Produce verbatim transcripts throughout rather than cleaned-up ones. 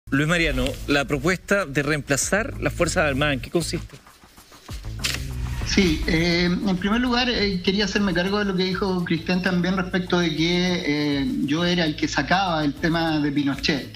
Luis Mariano, la propuesta de reemplazar las Fuerzas Armadas, ¿en qué consiste? Sí, eh, en primer lugar eh, quería hacerme cargo de lo que dijo Cristian también respecto de que eh, yo era el que sacaba el tema de Pinochet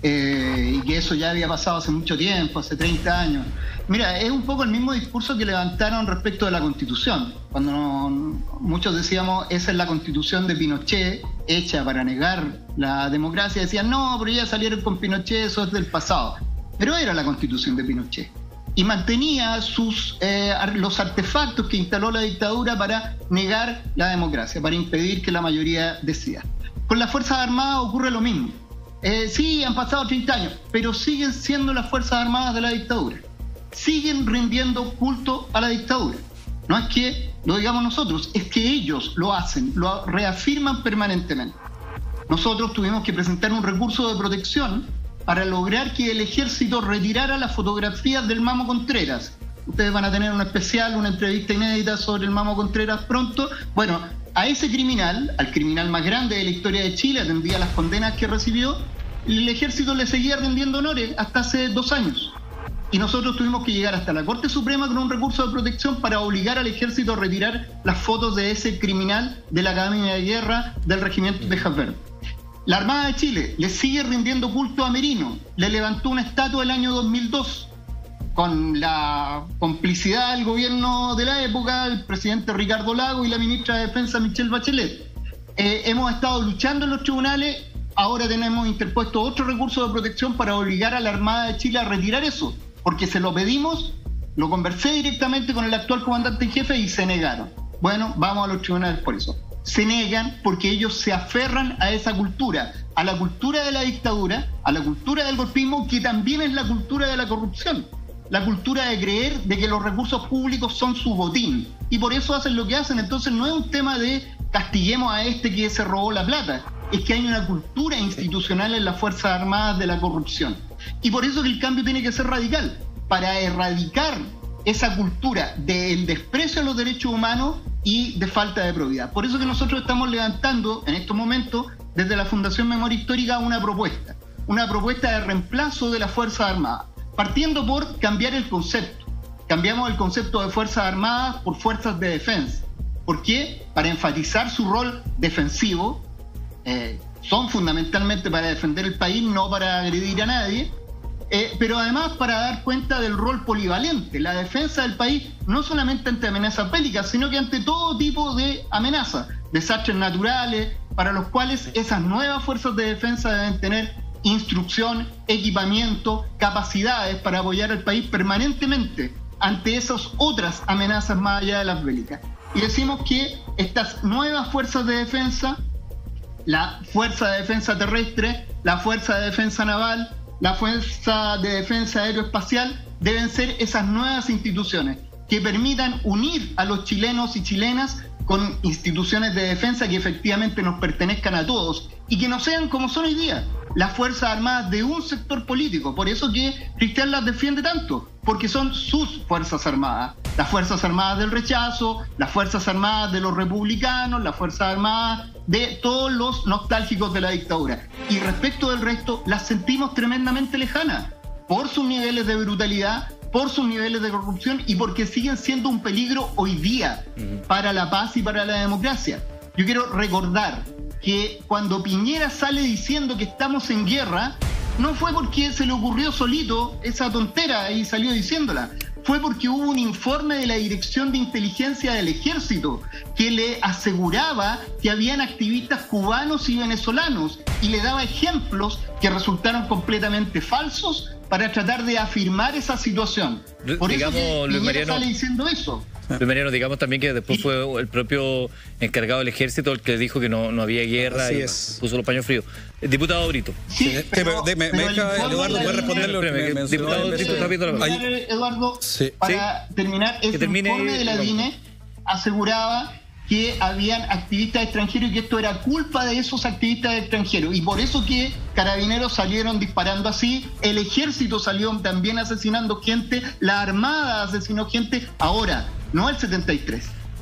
eh, y que eso ya había pasado hace mucho tiempo, hace treinta años. Mira, es un poco el mismo discurso que levantaron respecto de la Constitución. Cuando no, muchos decíamos, esa es la Constitución de Pinochet, hecha para negar la democracia, decían, no, pero ya salieron con Pinochet, eso es del pasado. Pero era la Constitución de Pinochet. Y mantenía sus, eh, los artefactos que instaló la dictadura para negar la democracia, para impedir que la mayoría decida. Con las Fuerzas Armadas ocurre lo mismo. Eh, sí, han pasado treinta años, pero siguen siendo las Fuerzas Armadas de la dictadura. Siguen rindiendo culto a la dictadura. No es que lo digamos nosotros, es que ellos lo hacen, lo reafirman permanentemente. Nosotros tuvimos que presentar un recurso de protección para lograr que el ejército retirara las fotografías del Mamo Contreras. Ustedes van a tener un especial, una entrevista inédita sobre el Mamo Contreras pronto. Bueno, a ese criminal, al criminal más grande de la historia de Chile, atendía las condenas que recibió, el ejército le seguía rindiendo honores hasta hace dos años. Y nosotros tuvimos que llegar hasta la Corte Suprema con un recurso de protección para obligar al ejército a retirar las fotos de ese criminal de la Academia de Guerra del Regimiento de Javert. La Armada de Chile le sigue rindiendo culto a Merino, le levantó una estatua el año dos mil dos, con la complicidad del gobierno de la época, el presidente Ricardo Lagos y la ministra de Defensa Michelle Bachelet. Eh, hemos estado luchando en los tribunales, ahora tenemos interpuesto otro recurso de protección para obligar a la Armada de Chile a retirar eso, porque se lo pedimos, lo conversé directamente con el actual comandante en jefe y se negaron. Bueno, vamos a los tribunales por eso. Se negan porque ellos se aferran a esa cultura, a la cultura de la dictadura, a la cultura del golpismo, que también es la cultura de la corrupción, la cultura de creer de que los recursos públicos son su botín, y por eso hacen lo que hacen. Entonces no es un tema de castiguemos a este que se robó la plata, es que hay una cultura institucional en las Fuerzas Armadas de la corrupción, y por eso que el cambio tiene que ser radical, para erradicar esa cultura del desprecio a los derechos humanos y de falta de probidad. Por eso que nosotros estamos levantando en estos momentos desde la Fundación Memoria Histórica una propuesta, una propuesta de reemplazo de las Fuerzas Armadas, partiendo por cambiar el concepto. Cambiamos el concepto de Fuerzas Armadas por Fuerzas de Defensa. ¿Por qué? Para enfatizar su rol defensivo. Eh, son fundamentalmente para defender el país, no para agredir a nadie. Eh, pero además para dar cuenta del rol polivalente, la defensa del país no solamente ante amenazas bélicas, sino que ante todo tipo de amenazas, desastres naturales, para los cuales esas nuevas fuerzas de defensa deben tener instrucción, equipamiento, capacidades para apoyar al país permanentemente ante esas otras amenazas más allá de las bélicas. Y decimos que estas nuevas fuerzas de defensa, la Fuerza de Defensa Terrestre, la Fuerza de Defensa Naval, la Fuerza de Defensa Aeroespacial, deben ser esas nuevas instituciones que permitan unir a los chilenos y chilenas con instituciones de defensa que efectivamente nos pertenezcan a todos y que no sean como son hoy día, las Fuerzas Armadas de un sector político. Por eso que Cristian las defiende tanto, porque son sus Fuerzas Armadas, las Fuerzas Armadas del rechazo, las Fuerzas Armadas de los republicanos, las Fuerzas Armadas de todos los nostálgicos de la dictadura. Y respecto del resto, las sentimos tremendamente lejanas, por sus niveles de brutalidad, por sus niveles de corrupción y porque siguen siendo un peligro hoy día para la paz y para la democracia. Yo quiero recordar que cuando Piñera sale diciendo que estamos en guerra, no fue porque se le ocurrió solito esa tontera y salió diciéndola. Fue porque hubo un informe de la Dirección de Inteligencia del Ejército que le aseguraba que habían activistas cubanos y venezolanos y le daba ejemplos que resultaron completamente falsos para tratar de afirmar esa situación. Por digamos, eso que Luis Mariano, sale diciendo eso. Luis Mariano, digamos también que después fue el propio encargado del ejército el que dijo que no, no había guerra. Así y es. Puso los paños fríos. El diputado Brito. Sí, sí, pero, me, pero me deja, Eduardo, ¿puede responderle? El diputado Brito está viendo la terminar, Eduardo, sí. para sí. terminar, ese termine, informe de la D I N E aseguraba que habían activistas extranjeros y que esto era culpa de esos activistas extranjeros. Y por eso que Carabineros salieron disparando así, el ejército salió también asesinando gente, la Armada asesinó gente. Ahora, no el setenta y tres,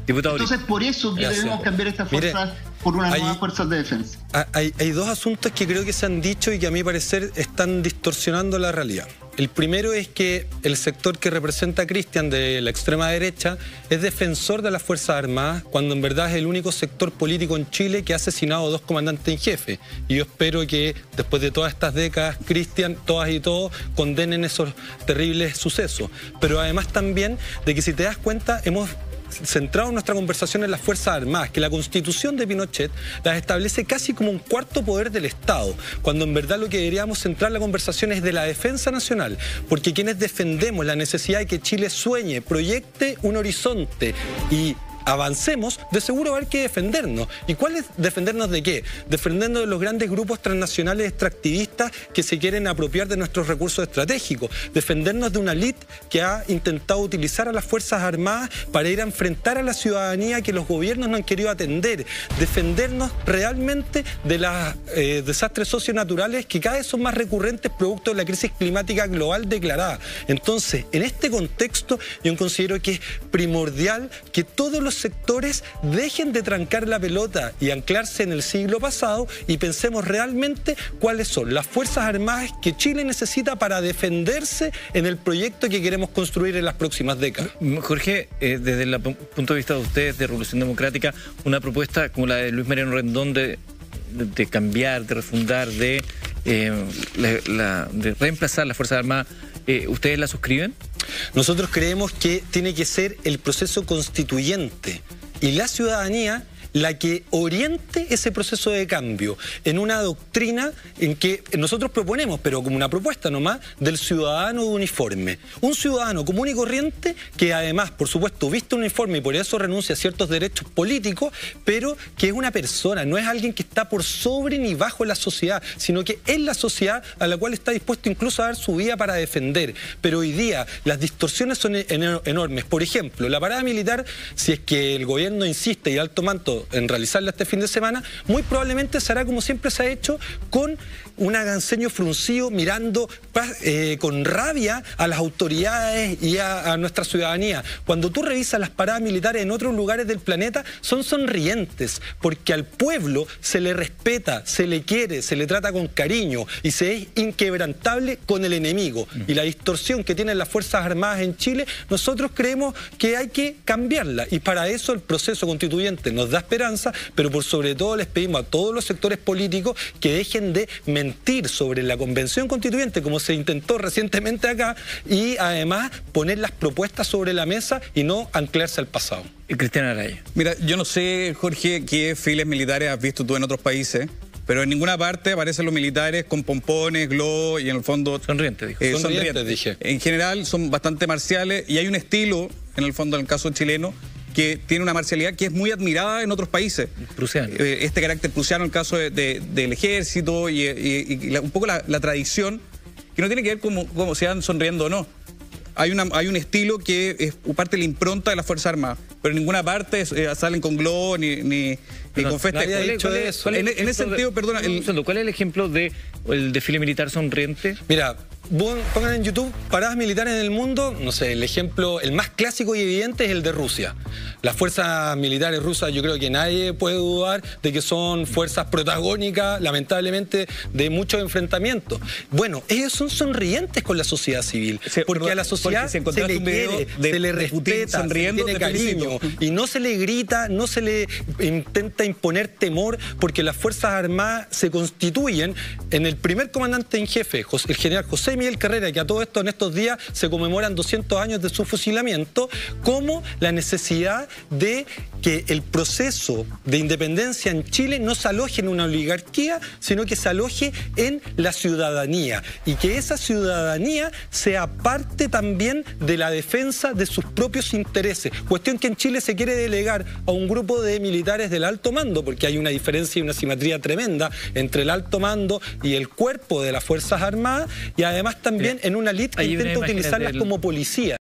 Diputado Entonces, Brito. por eso que Gracias. debemos cambiar estas fuerzas Mire, por unas hay, nuevas fuerzas de defensa. Hay, hay dos asuntos que creo que se han dicho y que a mi parecer están distorsionando la realidad. El primero es que el sector que representa a Cristian de la extrema derecha es defensor de las Fuerzas Armadas, cuando en verdad es el único sector político en Chile que ha asesinado a dos comandantes en jefe. Y yo espero que después de todas estas décadas, Cristian, todas y todos, condenen esos terribles sucesos. Pero además también de que, si te das cuenta, hemos centrado nuestra conversación en las Fuerzas Armadas, que la Constitución de Pinochet las establece casi como un cuarto poder del Estado, cuando en verdad lo que deberíamos centrar la conversación es de la defensa nacional, porque quienes defendemos la necesidad de que Chile sueñe, proyecte un horizonte y avancemos, de seguro va a haber que defendernos. ¿Y cuál es defendernos de qué? Defendernos de los grandes grupos transnacionales extractivistas que se quieren apropiar de nuestros recursos estratégicos. Defendernos de una élite que ha intentado utilizar a las Fuerzas Armadas para ir a enfrentar a la ciudadanía que los gobiernos no han querido atender. Defendernos realmente de los eh, desastres socionaturales que cada vez son más recurrentes producto de la crisis climática global declarada. Entonces, en este contexto, yo considero que es primordial que todos los sectores dejen de trancar la pelota y anclarse en el siglo pasado y pensemos realmente cuáles son las Fuerzas Armadas que Chile necesita para defenderse en el proyecto que queremos construir en las próximas décadas. Jorge, eh, desde el punto de vista de ustedes, de Revolución Democrática, una propuesta como la de Luis Mariano Rendón de, de, de cambiar, de refundar, de, eh, la, la, de reemplazar las Fuerzas Armadas, eh, ¿ustedes la suscriben? Nosotros creemos que tiene que ser el proceso constituyente y la ciudadanía la que oriente ese proceso de cambio en una doctrina en que nosotros proponemos, pero como una propuesta nomás, del ciudadano de uniforme. Un ciudadano común y corriente que además, por supuesto, viste un uniforme y por eso renuncia a ciertos derechos políticos, pero que es una persona, no es alguien que está por sobre ni bajo la sociedad, sino que es la sociedad a la cual está dispuesto incluso a dar su vida para defender. Pero hoy día las distorsiones son enormes. Por ejemplo, la parada militar, si es que el gobierno insiste y el alto mando en realizarla este fin de semana, muy probablemente se hará como siempre se ha hecho, con un aganceño fruncido mirando eh, con rabia a las autoridades y a, a nuestra ciudadanía. Cuando tú revisas las paradas militares en otros lugares del planeta, son sonrientes, porque al pueblo se le respeta, se le quiere, se le trata con cariño y se es inquebrantable con el enemigo. Y la distorsión que tienen las Fuerzas Armadas en Chile, nosotros creemos que hay que cambiarla, y para eso el proceso constituyente nos da esperanza, pero por sobre todo les pedimos a todos los sectores políticos que dejen de mentir sobre la Convención Constituyente, como se intentó recientemente acá, y además poner las propuestas sobre la mesa y no anclarse al pasado. Y Cristian Araya. Mira, yo no sé, Jorge, qué files militares has visto tú en otros países, pero en ninguna parte aparecen los militares con pompones, globos y en el fondo... Sonriente, dijo. Eh, Sonriente, sonrientes, dije. En general son bastante marciales y hay un estilo, en el fondo, en el caso chileno, que tiene una marcialidad que es muy admirada en otros países. Prusiano. Eh, este carácter prusiano en el caso de, de, del ejército y, y, y la, un poco la, la tradición, que no tiene que ver con cómo se van sonriendo o no. Hay, una, hay un estilo que es parte de la impronta de las Fuerzas Armadas, pero en ninguna parte eh, salen con globo ni, ni, ni con festa. ¿Cuál es, cuál es, cuál es en, en ese sentido, de, perdona... El, ¿Cuál es el ejemplo del de desfile militar sonriente? Mira, pongan en YouTube paradas militares en el mundo, no sé, el ejemplo, el más clásico y evidente es el de Rusia. Las fuerzas militares rusas, yo creo que nadie puede dudar de que son fuerzas protagónicas, lamentablemente, de muchos enfrentamientos. Bueno, ellos son sonrientes con la sociedad civil, sí, porque perdón, a la sociedad se, se le quiere, de, se le de respeta, sonriendo, se le tiene cariño, y no se le grita, no se le intenta imponer temor, porque las Fuerzas Armadas se constituyen en el primer comandante en jefe, el general José Miguel Carrera, que a todo esto en estos días se conmemoran doscientos años de su fusilamiento, como la necesidad de que el proceso de independencia en Chile no se aloje en una oligarquía, sino que se aloje en la ciudadanía, y que esa ciudadanía sea parte también de la defensa de sus propios intereses, cuestión que en Chile se quiere delegar a un grupo de militares del alto mando, porque hay una diferencia y una simetría tremenda entre el alto mando y el cuerpo de las Fuerzas Armadas, y además también en una élite que intenta utilizarlas como policía.